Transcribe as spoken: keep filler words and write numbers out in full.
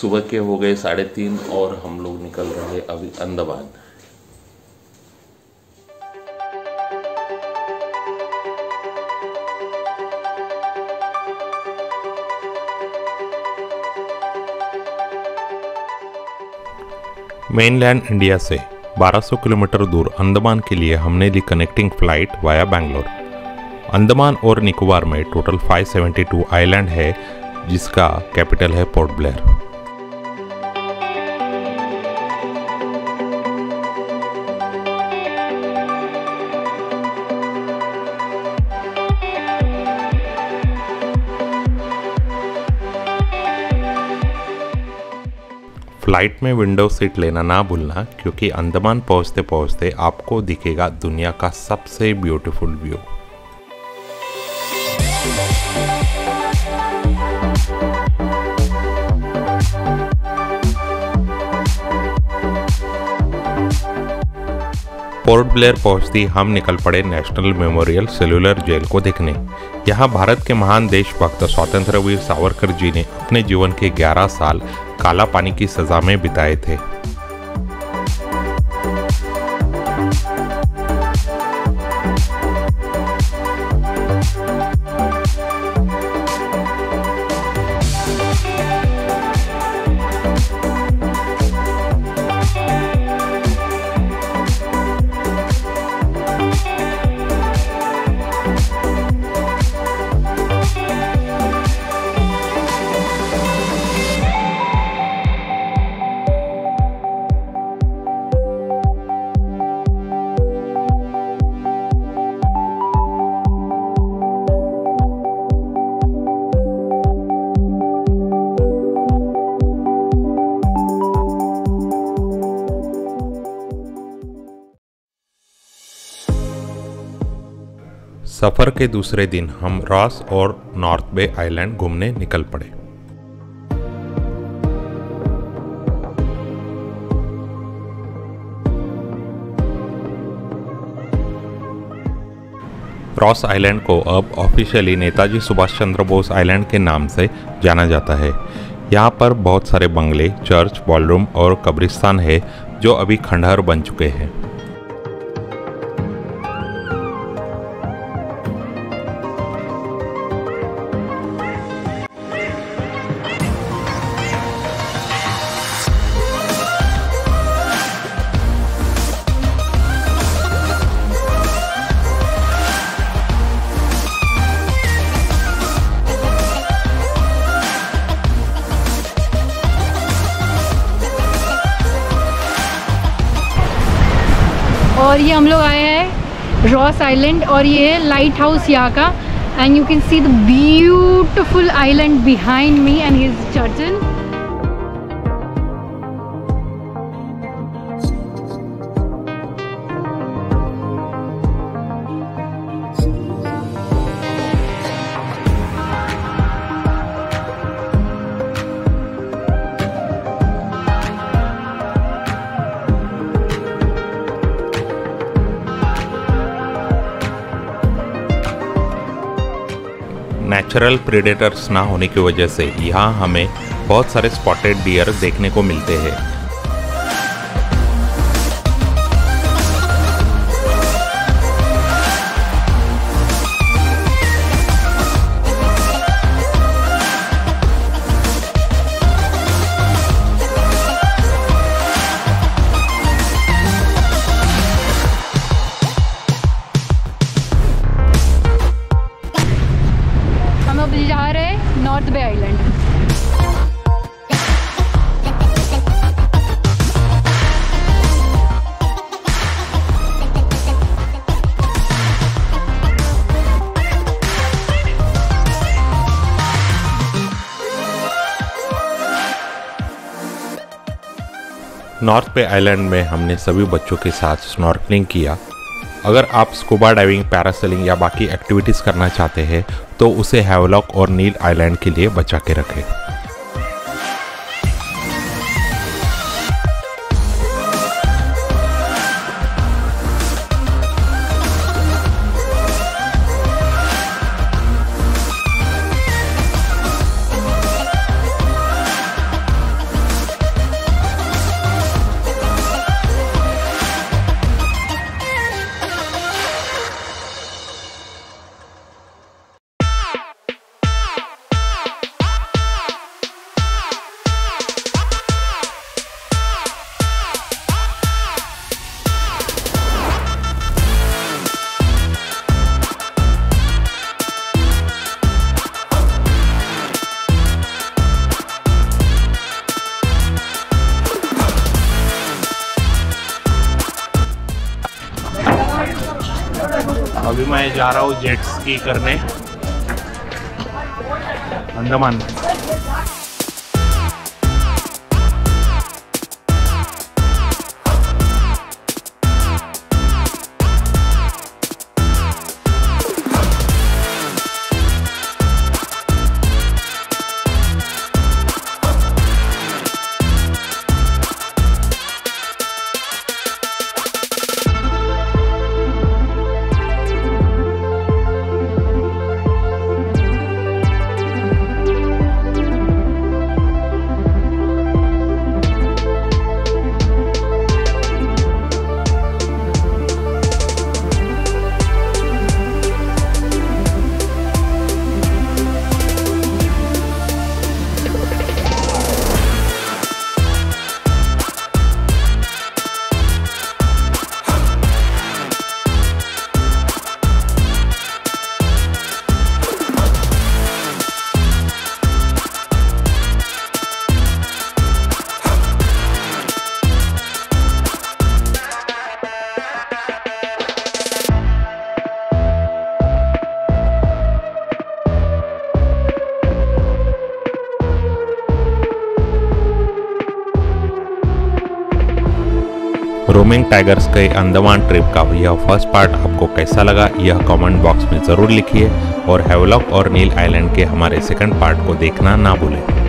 सुबह के हो गए साढ़े तीन और हम लोग निकल रहे अभी अंडमान। मेनलैंड इंडिया से बारह सौ किलोमीटर दूर अंडमान के लिए हमने ली connecting flight via Bangalore. Andaman और निकोबार में टोटल पाँच सौ बहत्तर आइलैंड है, जिसका कैपिटल है पोर्ट ब्लेयर। फ्लाइट में विंडो सीट लेना ना भूलना, क्योंकि अंडमान पहुंचते पहुंचते आपको दिखेगा दुनिया का सबसे ब्यूटीफुल व्यू। पोर्ट ब्लेयर पहुंचती हम निकल पड़े नेशनल मेमोरियल सेलुलर जेल को देखने। यहाँ भारत के महान देशभक्त स्वतंत्रवीर सावरकर जी ने अपने जीवन के ग्यारह साल काला पानी की सजा में बिताए थे। सफ़र के दूसरे दिन हम रॉस और नॉर्थ बे आइलैंड घूमने निकल पड़े। रॉस आइलैंड को अब ऑफिशियली नेताजी सुभाष चंद्र बोस आइलैंड के नाम से जाना जाता है। यहाँ पर बहुत सारे बंगले, चर्च, बॉलरूम और कब्रिस्तान है, जो अभी खंडहर बन चुके हैं। और ये हम लोग आए हैं रॉस आइलैंड और ये है लाइट हाउस यहाँ का। And you can see the beautiful island behind me and his church. Natural predators ना होने की वजह से यहाँ हमें बहुत सारे स्पॉटेड डियर देखने को मिलते हैं। जा रहे हैं नॉर्थ बे आइलैंड। नॉर्थ बे आइलैंड में हमने सभी बच्चों के साथ स्नॉर्कलिंग किया। अगर आप स्कूबा डाइविंग, पैरासेलिंग या बाकी एक्टिविटीज़ करना चाहते हैं तो उसे हैवलॉक और नील आइलैंड के लिए बचा के रखें। अभी मैं जा रहा हूँ जेट स्की करने अंडमान। रोमिंग टाइगर्स के अंडमान ट्रिप का यह फर्स्ट पार्ट आपको कैसा लगा यह कमेंट बॉक्स में ज़रूर लिखिए और हैवलॉक और नील आइलैंड के हमारे सेकंड पार्ट को देखना ना भूलें।